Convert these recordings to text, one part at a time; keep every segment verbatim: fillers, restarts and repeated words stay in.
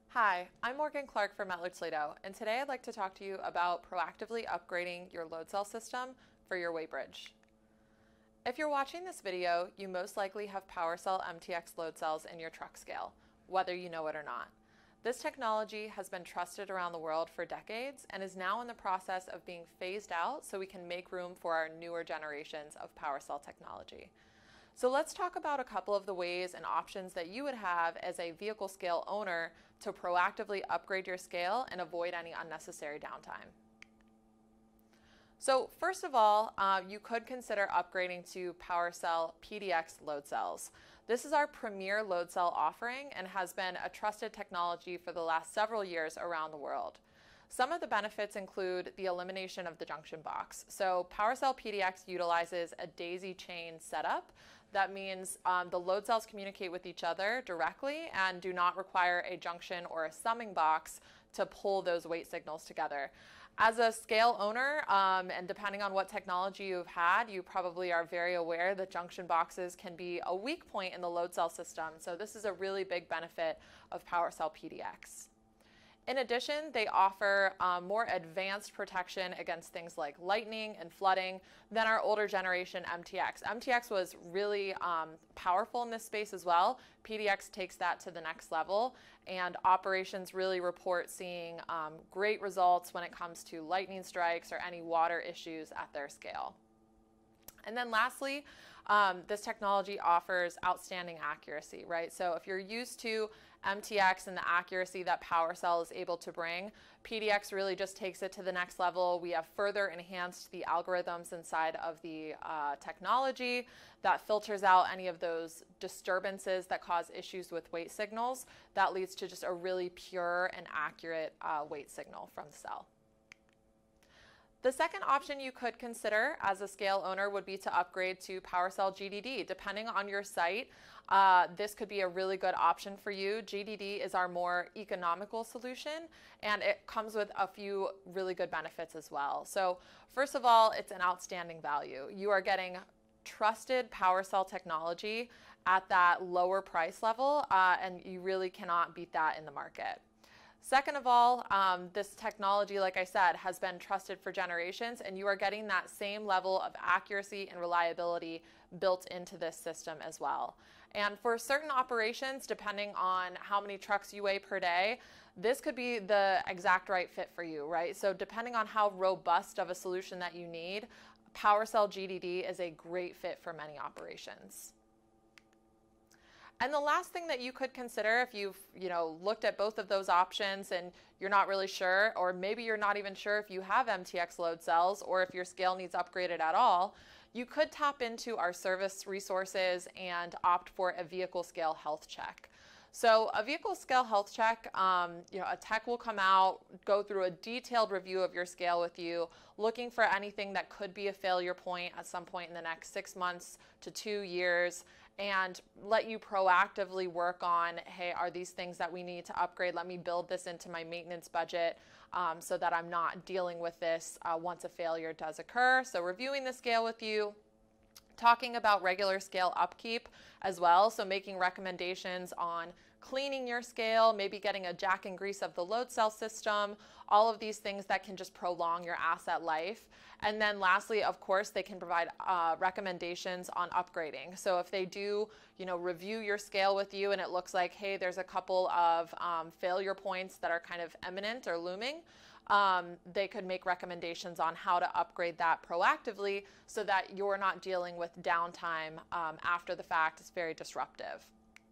Hi, I'm Morgan Clark from METTLER TOLEDO, and today I'd like to talk to you about proactively upgrading your load cell system for your weighbridge. If you're watching this video, you most likely have POWERCELL M T X load cells in your truck scale, whether you know it or not. This technology has been trusted around the world for decades and is now in the process of being phased out so we can make room for our newer generations of POWERCELL technology. So let's talk about a couple of the ways and options that you would have as a vehicle scale owner to proactively upgrade your scale and avoid any unnecessary downtime. So first of all, uh, you could consider upgrading to POWERCELL P D X load cells. This is our premier load cell offering and has been a trusted technology for the last several years around the world. Some of the benefits include the elimination of the junction box. So POWERCELL P D X utilizes a daisy chain setup. That means um, the load cells communicate with each other directly and do not require a junction or a summing box to pull those weight signals together. As a scale owner, um, and depending on what technology you've had, you probably are very aware that junction boxes can be a weak point in the load cell system. So this is a really big benefit of POWERCELL P D X. In addition, they offer um, more advanced protection against things like lightning and flooding than our older generation M T X. M T X was really um, powerful in this space as well. P D X takes that to the next level, and operations really report seeing um, great results when it comes to lightning strikes or any water issues at their scale. And then lastly, um, this technology offers outstanding accuracy, right? So if you're used to M T X and the accuracy that POWERCELL is able to bring, P D X really just takes it to the next level. We have further enhanced the algorithms inside of the uh, technology that filters out any of those disturbances that cause issues with weight signals. That leads to just a really pure and accurate uh, weight signal from the cell. The second option you could consider as a scale owner would be to upgrade to POWERCELL G D D. Depending on your site, uh, this could be a really good option for you. G D D is our more economical solution, and it comes with a few really good benefits as well. So first of all, it's an outstanding value. You are getting trusted POWERCELL technology at that lower price level, uh, and you really cannot beat that in the market. Second of all, um, this technology, like I said, has been trusted for generations, and you are getting that same level of accuracy and reliability built into this system as well. And for certain operations, depending on how many trucks you weigh per day, this could be the exact right fit for you, right? So depending on how robust of a solution that you need, POWERCELL G D D is a great fit for many operations. And the last thing that you could consider if you've you know, looked at both of those options and you're not really sure, or maybe you're not even sure if you have M T X load cells or if your scale needs upgraded at all, you could tap into our service resources and opt for a vehicle scale health check. So a vehicle scale health check, um, you know, a tech will come out, go through a detailed review of your scale with you, looking for anything that could be a failure point at some point in the next six months to two years, and let you proactively work on, hey, are these things that we need to upgrade? Let me build this into my maintenance budget um, so that I'm not dealing with this uh, once a failure does occur. So reviewing the scale with you, talking about regular scale upkeep as well, so making recommendations on cleaning your scale, maybe getting a jack and grease of the load cell system, all of these things that can just prolong your asset life. And then lastly, of course, they can provide uh, recommendations on upgrading. So if they do, you know, review your scale with you and it looks like, hey, there's a couple of um, failure points that are kind of imminent or looming, Um, they could make recommendations on how to upgrade that proactively so that you're not dealing with downtime um, after the fact. It's very disruptive.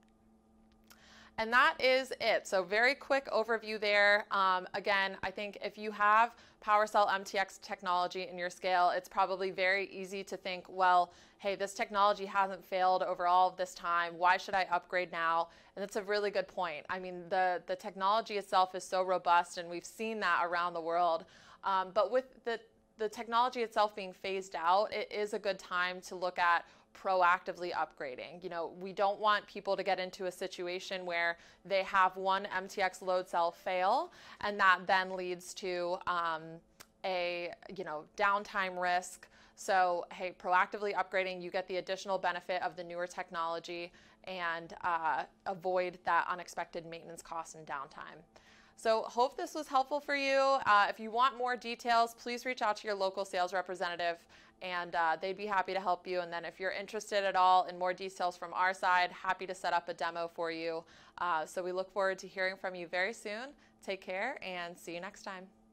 And that is it. So very quick overview there. Um, again, I think if you have POWERCELL M T X technology in your scale, it's probably very easy to think, well, hey, this technology hasn't failed over all of this time. Why should I upgrade now? And that's a really good point. I mean, the, the technology itself is so robust, and we've seen that around the world. Um, but with the, the technology itself being phased out, it is a good time to look at proactively upgrading. You know, we don't want people to get into a situation where they have one M T X load cell fail, and that then leads to um, a, you know, downtime risk, So, hey, proactively upgrading, you get the additional benefit of the newer technology and uh, avoid that unexpected maintenance costs and downtime. So hope this was helpful for you. Uh, if you want more details, please reach out to your local sales representative and uh, they'd be happy to help you. And then if you're interested at all in more details from our side, happy to set up a demo for you. Uh, so we look forward to hearing from you very soon. Take care and see you next time.